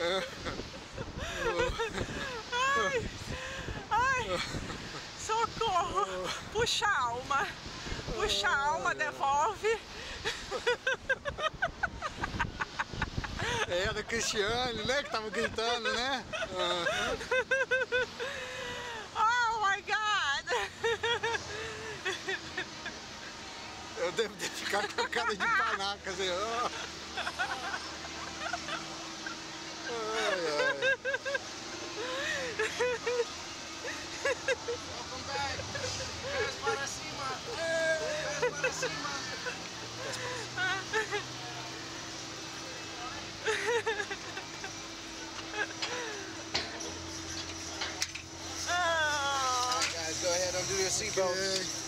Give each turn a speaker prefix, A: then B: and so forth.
A: Ai, ai, socorro. Puxa a alma. Puxa a alma, devolve.
B: É, da Cristiane, né? Que tava gritando, né?
A: Oh my God!
B: Eu devo ter ficado com a cara de panaca, assim, ó.
C: Welcome back! Pés para cima! Pés para cima! Alright guys, go ahead and do your seatbelts.